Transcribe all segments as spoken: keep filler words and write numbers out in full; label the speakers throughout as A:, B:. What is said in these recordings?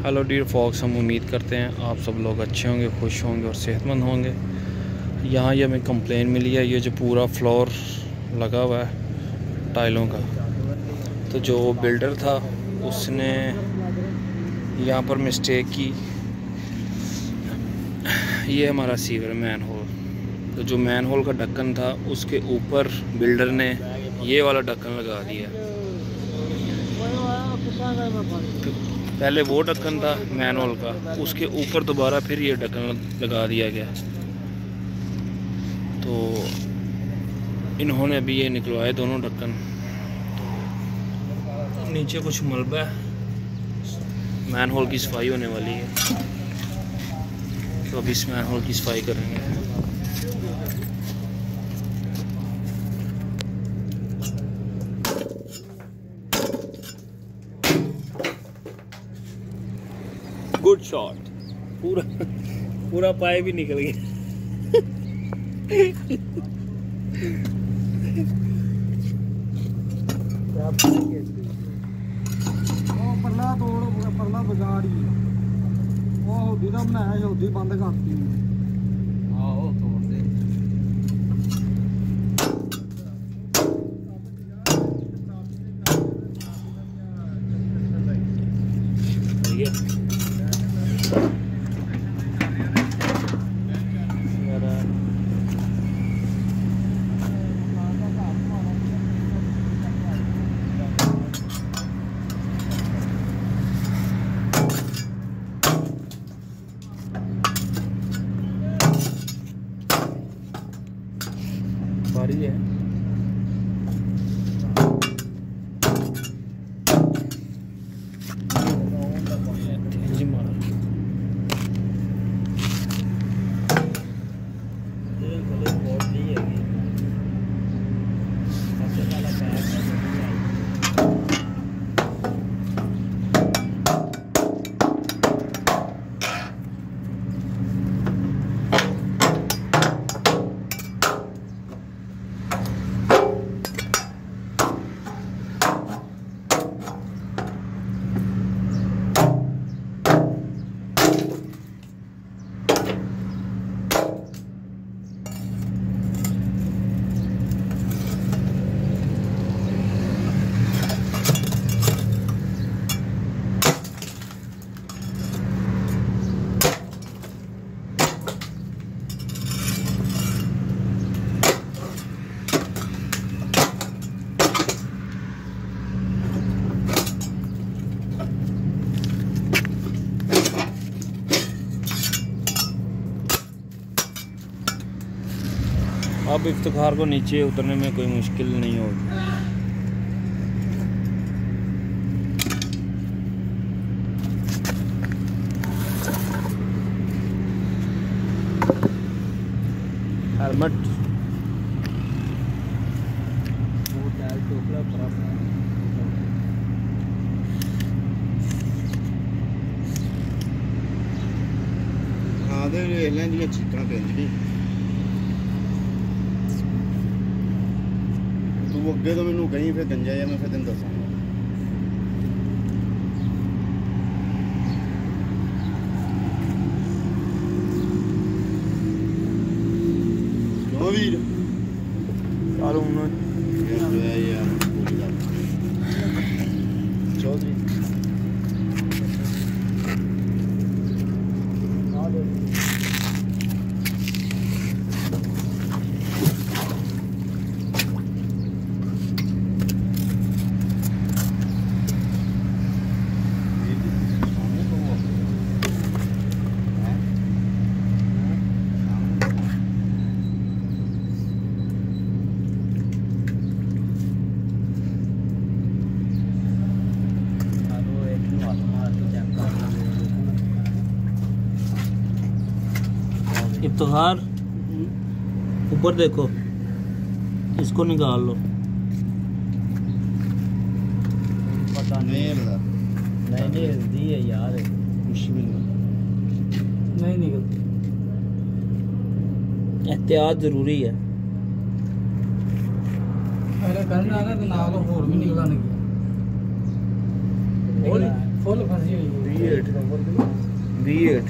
A: Hello dear fox, हम उम्मीद करते हैं आप सब लोग अच्छे होंगे, खुश होंगे और सेहतमंद होंगे। यहाँ ये हमें कंप्लेन मिली है, ये जो पूरा फ्लोर लगा हुआ है टाइलों का, तो जो बिल्डर था उसने यहाँ पर मिस्टेक की। ये हमारा सीवर मैन होल, तो जो मैन होल का ढक्कन था उसके ऊपर बिल्डर ने ये वाला ढक्कन लगा दिया। पहले वो ढक्कन था मैन होल का, उसके ऊपर दोबारा फिर ये ढक्कन लगा दिया गया। तो इन्होंने अभी ये निकलवाए दोनों ढक्कन। तो नीचे कुछ मलबा है, मैन होल की सफाई होने वाली है, तो अभी इस मैन होल की सफाई करेंगे। गुड शॉट, पूरा पूरा पाए भी निकल गया।
B: परला तोड़ परला बाजार ही वो होदी दा बनाया होदी बंद करती। आहो तोड़ दे।
A: बारी है तेजी मारा। अब इफ्तिखार को नीचे उतरने में कोई मुश्किल नहीं होगी। हेलमेट
B: हाँ दे लें दी चीज़ां पैंदी तू अगे तो मैनू कहीं फिर गंजा या मैं फिर तेन दसांगा। क्यों वीर
A: चलो
B: चौधरी
A: इफ्तिखार ऊपर देखो, इसको निकाल लो।
B: पता नहीं नहीं नहीं है यार, मुश्किल नहीं निकलती।
A: एहतियात जरूरी है।
B: पहले करना ना तो ना होर भी निकला नहीं। फुल फंसी हुई है।
C: वी एट वी एट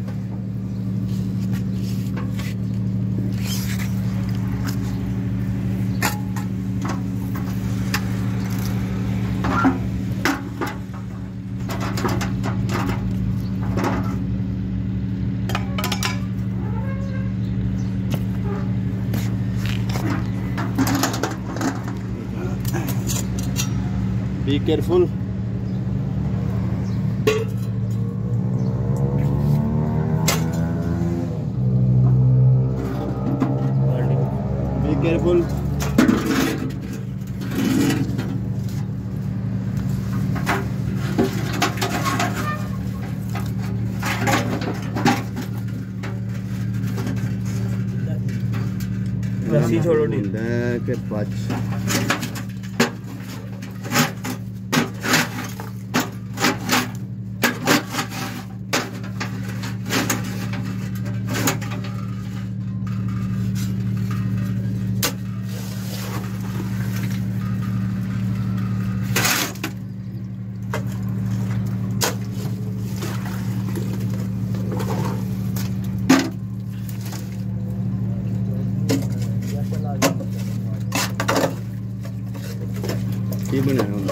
C: Be careful. Be careful. रस्सी छोड़ो ढील के पाँच ये बनाया हमने।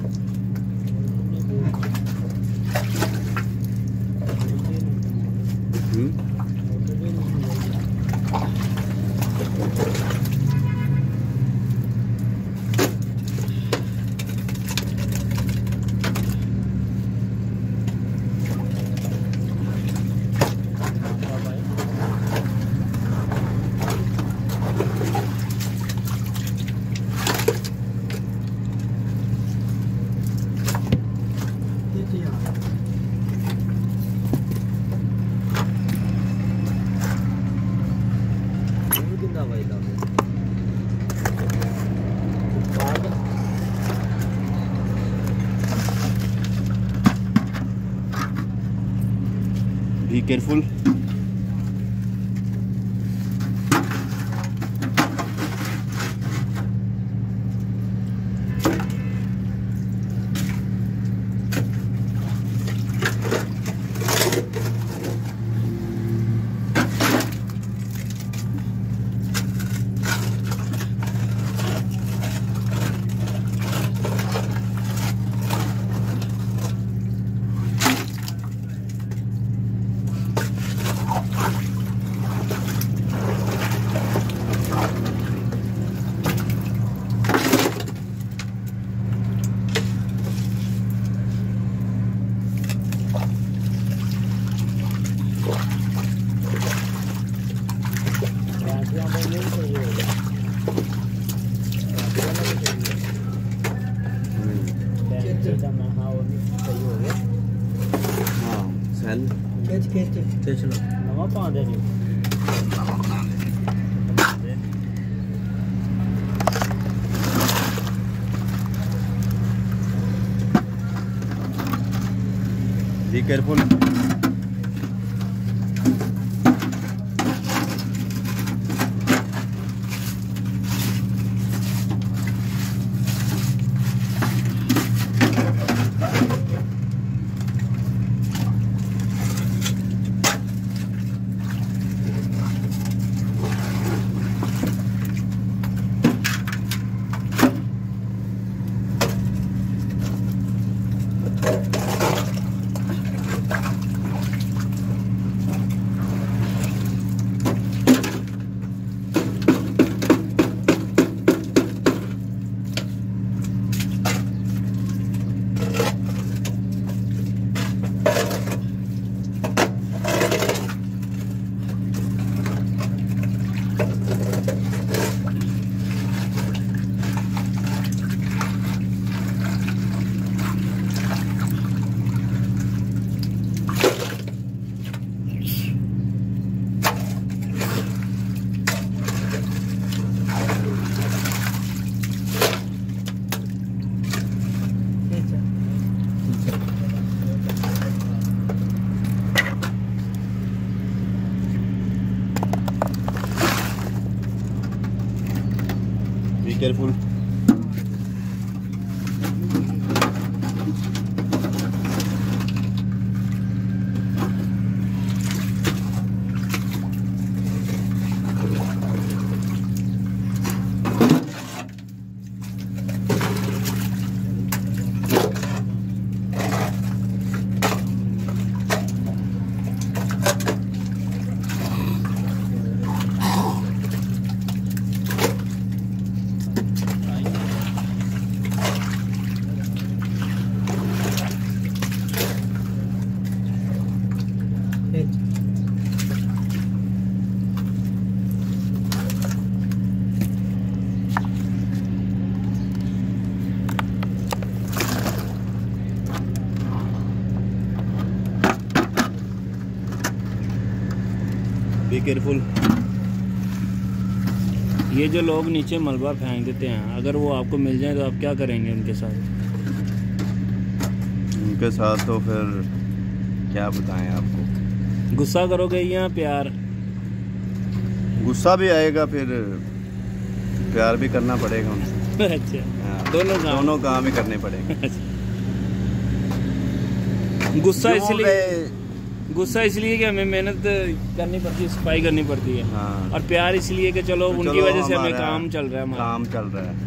C: Be careful.
B: खिंच खिंच
C: खिंच लो नवा पा दे जी
D: Be careful. Be careful.
C: Be careful.
A: ये जो लोग नीचे मलबा फेंक देते हैं, अगर वो आपको मिल जाए तो आप क्या करेंगे उनके साथ?
C: उनके साथ तो फिर क्या बताएं आपको।
A: गुस्सा करोगे या प्यार?
C: गुस्सा भी आएगा, फिर प्यार भी करना पड़ेगा उनसे।
A: अच्छा,
C: हाँ,
A: दोनों काम
C: दोनों काम ही करने पड़ेंगे।
A: गुस्सा
C: जो
A: इसलिए
C: वे-
A: गुस्सा इसलिए कि हमें मेहनत करनी पड़ती है, सफाई करनी पड़ती है।
C: हाँ,
A: और प्यार इसलिए कि चलो
C: तो
A: उनकी
C: चलो
A: वजह से हमें
C: हमारा
A: काम चल रहा है, हमारा
C: काम चल रहा है।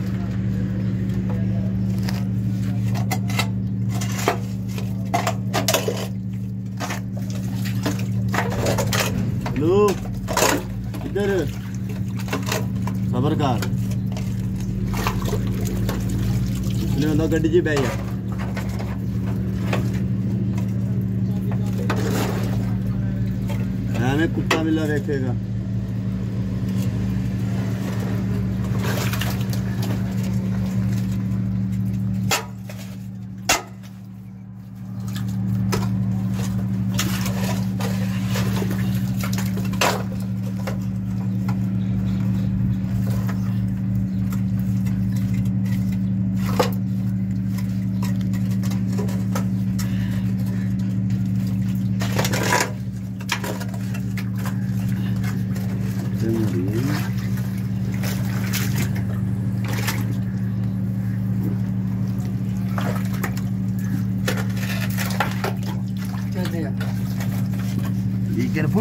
C: लो इधर खबरकार इसने बंदा गड्डी जी बह जा। हमें कुत्ता मिला देखेगा। Be careful.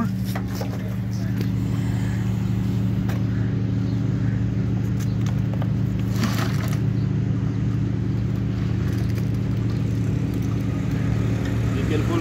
C: Be careful.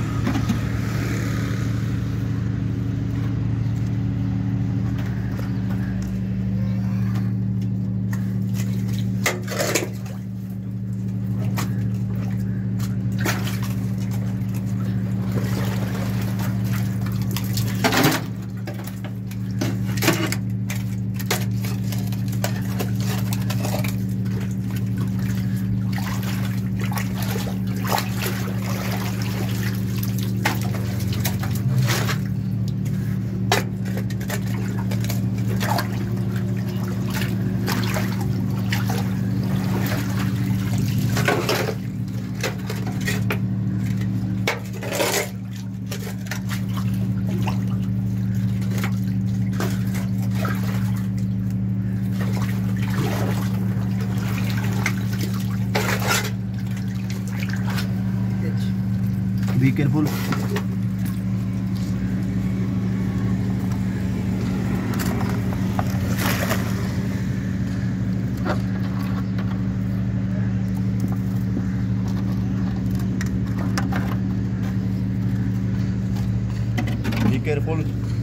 C: Be careful. Be careful.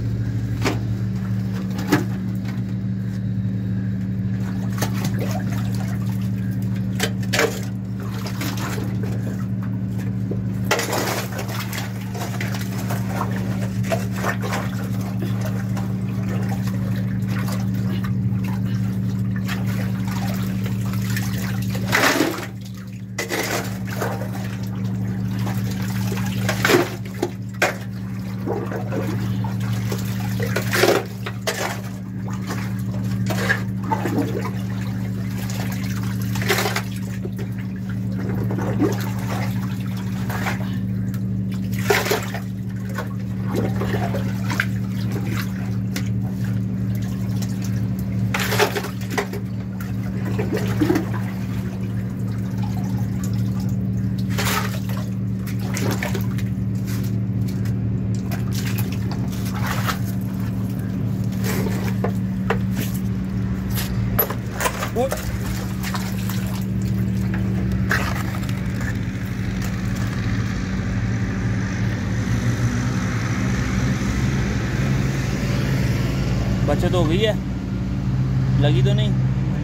A: बचत हो गई है, लगी तो नहीं?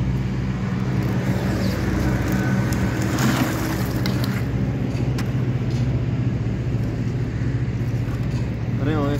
C: अरे ओए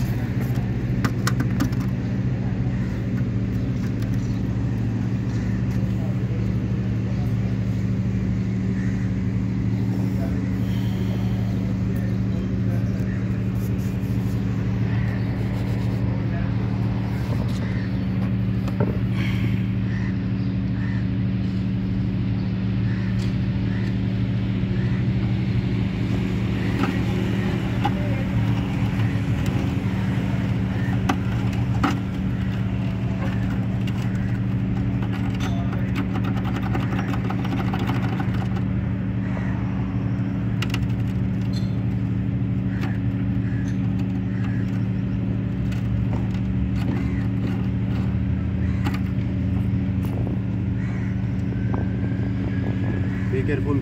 D: बी केयरफुल।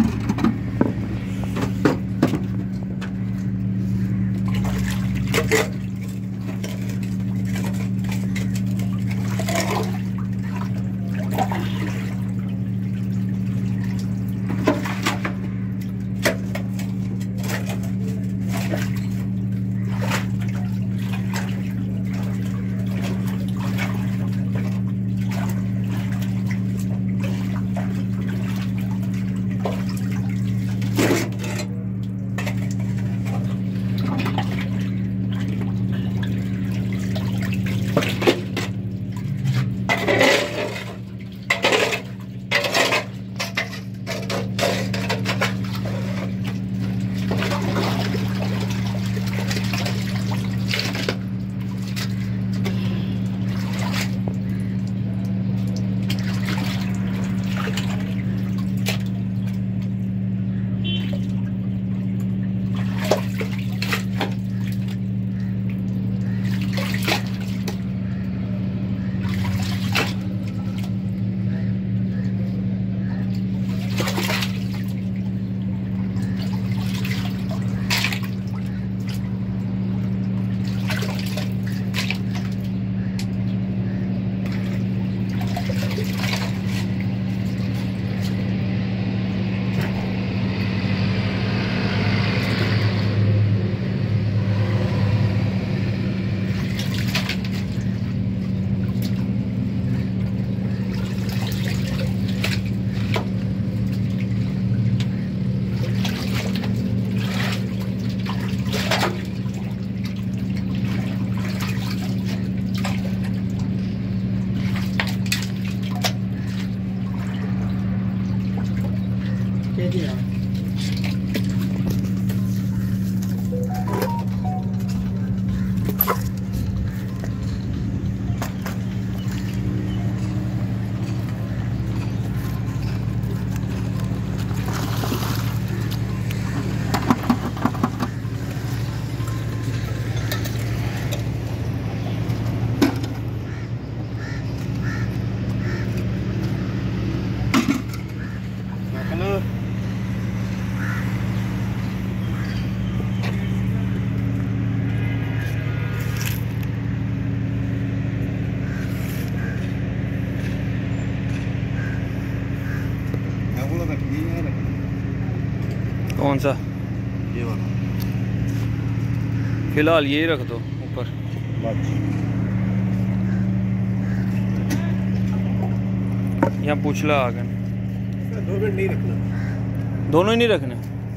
A: कौन सा?
D: ये वाला
A: फिलहाल ये रख दो ऊपर। यहाँ पूछला आ गए।
D: दो मिनट नहीं रखना,
A: दोनों ही नहीं रखने।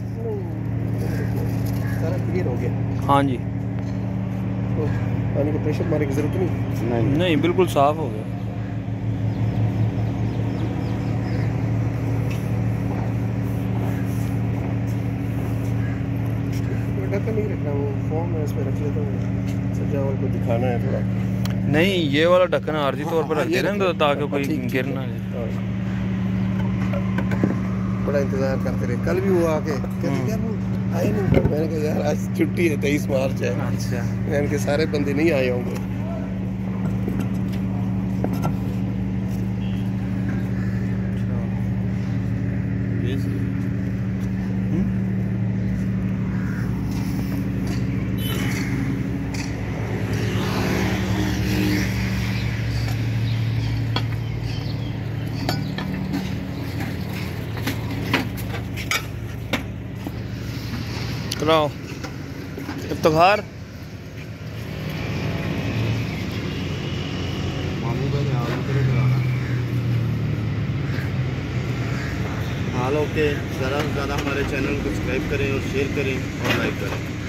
D: सारा क्लियर हो गया।
A: हाँ जी,
D: तो पानी को प्रेशर मारने की जरूरत नहीं।
A: नहीं नहीं, बिल्कुल साफ हो गया।
D: ढक्कन नहीं रखना, वो फॉर्म में इसमें रख लेता हूँ, सजावट को दिखाना है थोड़ा।
A: नहीं, ये वाला ढक्कन आरजी तौर पर
D: हाँ,
A: रखते हैं तो ताकि कोई
D: ठीक,
A: गिर
D: ठीक
A: ना
D: है।
A: जाए।
D: बड़ा इंतजार करते रहे, कल भी वो आके कहते यार वो आए नहीं। मैंने कहा यार आज छुट्टी है, तेईस मार्च है,
A: अच्छा,
D: इनके सारे बंदे नहीं आए होंगे।
A: कराओ इफ्तिखार।
C: हाल ओके, ज़्यादा से ज़्यादा हमारे चैनल को सब्सक्राइब करें और शेयर करें और लाइक करें।